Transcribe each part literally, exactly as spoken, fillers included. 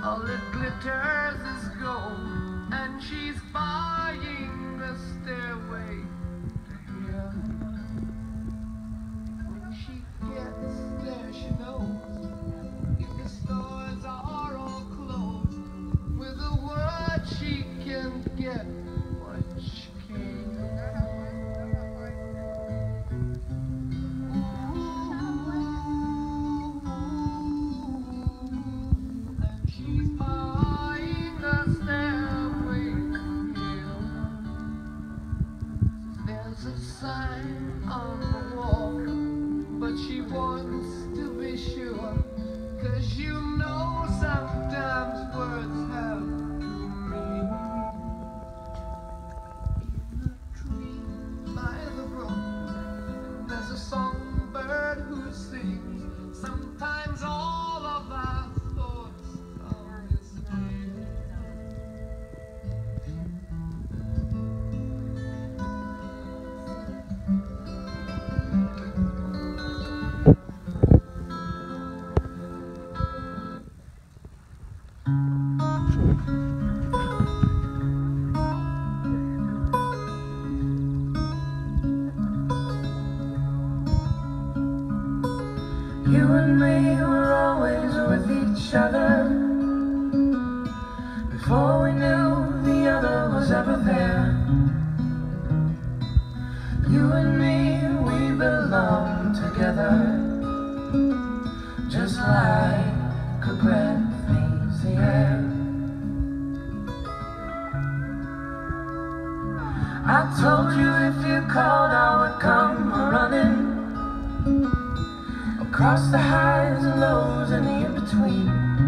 All that glitters is gold, and she's buying the stairway to heaven. When she gets there, she knows if the stores are all closed, with a word she can get what she can. Sign on the wall, but she wants to be sure, 'cause you know sometimes words have to mean. In a tree by the brook, there's a songbird who sings. Sometimes all of our thoughts are misleading. You and me were always with each other before we knew the other was ever there. You and me, we belong together, just like a breath leaves the air. I told you if you called I would come running, across the highs and lows and the in-between.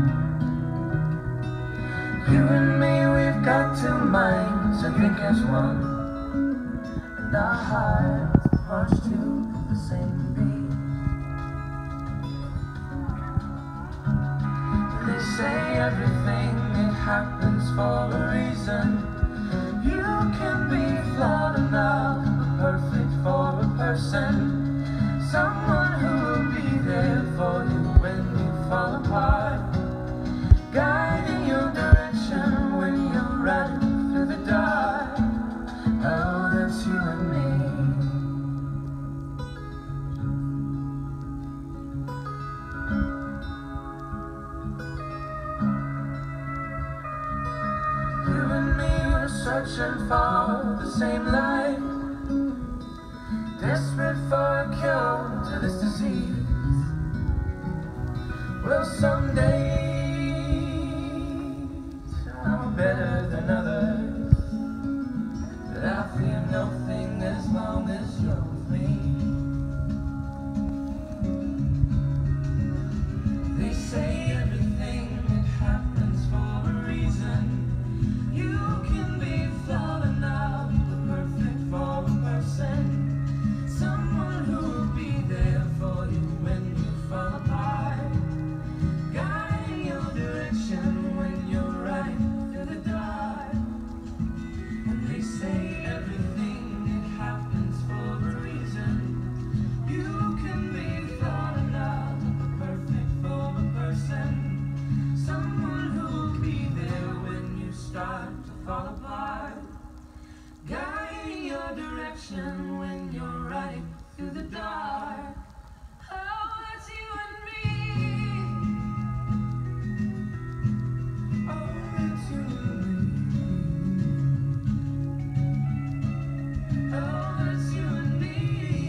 You and me, we've got two minds that think as one, and our hearts march to the same beat. They say everything, it happens for a reason. You can be flawed enough, but perfect for a person. Someone who will be there for you when you fall apart, guiding your direction when you're riding through the dark. Oh, that's you and me. You and me are searching for the same light, desperate for a cure to this disease. Well, some days are better than others, but I fear nothing as long as you're with me. They say everything, it happens for a reason. You can be flawed enough, but perfect for a person. Someone who will be there for you when you fall apart, guiding your direction when you're right through the dark. And they say everything, it happens for a reason. You can be flawed enough, but perfect for a person. Someone who will be there when you start to fall apart, guiding your direction when you're riding through the dark. Oh, that's you and me. Oh, that's you and me. Oh, that's you and me.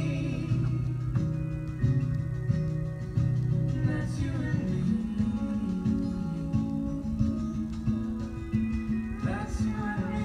That's you and me. That's you and me.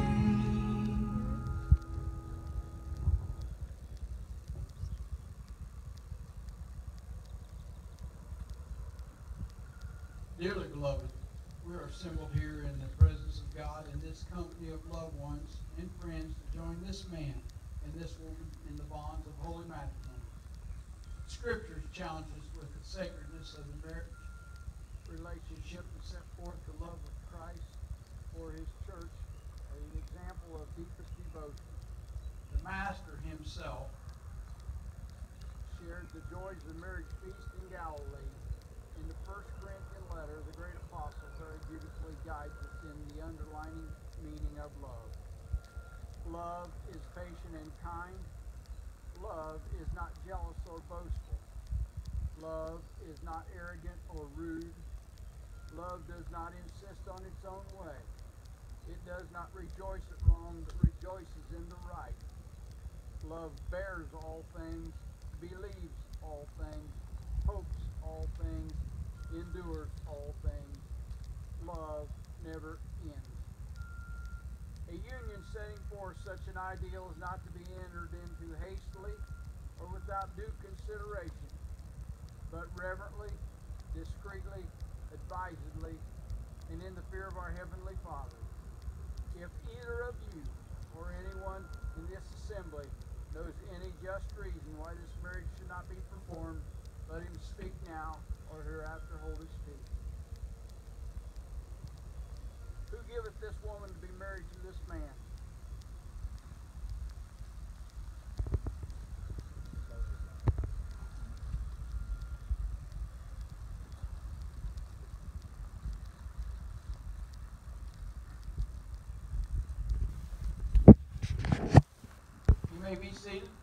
Dearly beloved, we are assembled here in the presence of God in this company of loved ones and friends to join this man and this woman in the bonds of holy matrimony. Scriptures challenge us with the sacredness of the marriage relationship and set forth the love of Christ for his church as an example of deepest devotion. The Master himself shared the joys of the marriage feast in Galilee. In the First Corinthian letter, the great apostle, very beautiful meaning of love. Love is patient and kind. Love is not jealous or boastful. Love is not arrogant or rude. Love does not insist on its own way. It does not rejoice at wrong, but rejoices in the right. Love bears all things, believes all things, hopes all things, endures all things. Love never ends. A union setting forth such an ideal is not to be entered into hastily or without due consideration, but reverently, discreetly, advisedly, and in the fear of our Heavenly Father. If either of you or anyone in this assembly knows any just reason why this marriage should not be performed, let him speak now or hereafter hold his peace. Who giveth this woman to be married to this man? You may be seated.